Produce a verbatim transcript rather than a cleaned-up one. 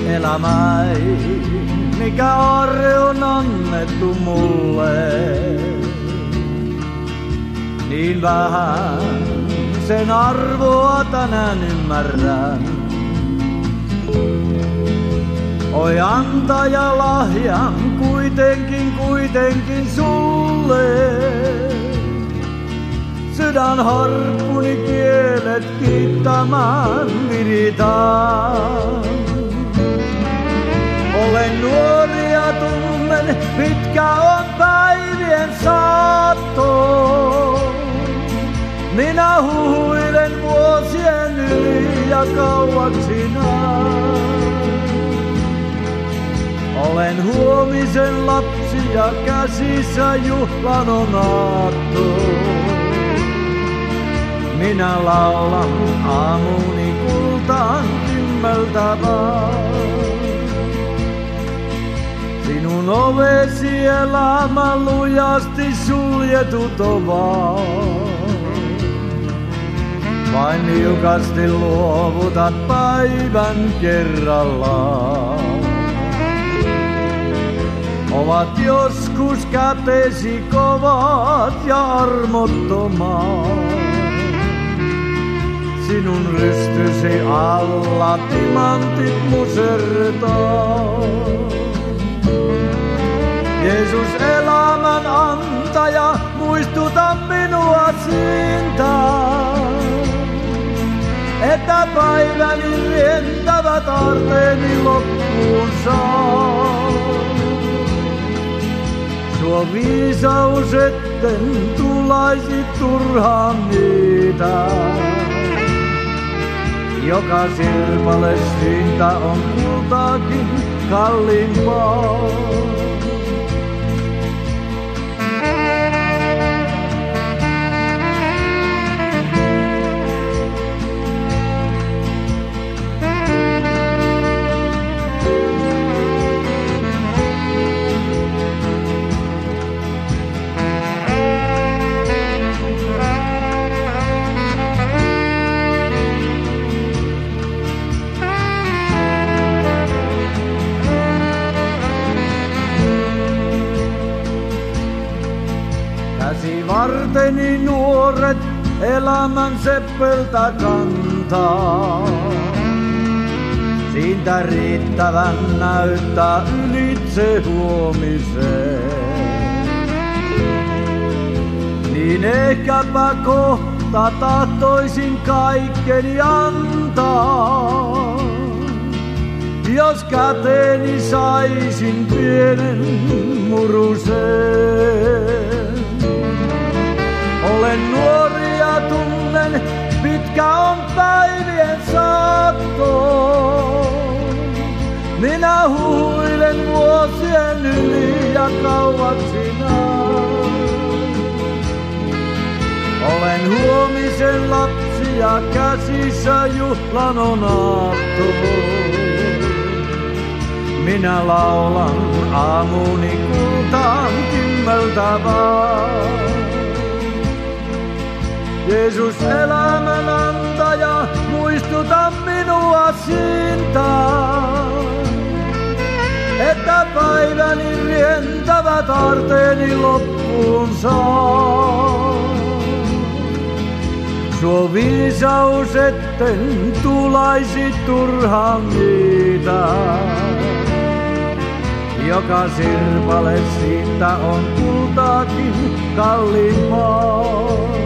elämäi, mikä arre on annettu mulle. Niin vähän sen arvoa tänään ymmärrän. Oi antaja lahjan kuitenkin, kuitenkin sulle. Sydän harppuni kielet kiittämään viritään. Olen nuori ja tunnen, mitkä on päivien saatto. Minä huhuilen vuosien yli ja kauaksi näen. Olen huomisen lapsi ja käsissä juhlan on aatto. Minä laulan aamuni kultaan kymmeltävää. Sinun ovesi elämä lujasti suljetut ovat. Vain niukasti luovutat päivän kerrallaan. Ovat joskus kätesi kovat ja armottomat. Sinun rystysi alla timantit musertaa. Jeesus elämän antaja, muistuta minua siitä, että päiväni rientävät aarteeni loppuun saa. Suo viisaus, etten tulaisi turhaan niitä, joka sirpale siitä on kultaakin kalliimpaa. Käsi varteni nuoret elämän seppeltä kantaa. Siitä riittävän näyttää ylitse huomiseen. Niin ehkäpä kohta tahtoisin kaikkeni antaa. Jos käteeni saisin pienen muruseen. Olen nuori ja tunnen, mitkä on päivien saatto. Minä huilen vuosien yli ja kauaksi näen. Olen huomisen lapsi ja käsissä juhlan on aatto. Minä laulan aamuni kultaan kymmeltävää. Jeesus elämän antaja, muistuta minua siitä, että päiväni rientävät aarteeni loppuun saa. Suo viisaus, etten tulaisi turhaan niitä, joka sirpale siitä on kultaakin kalliimpaa.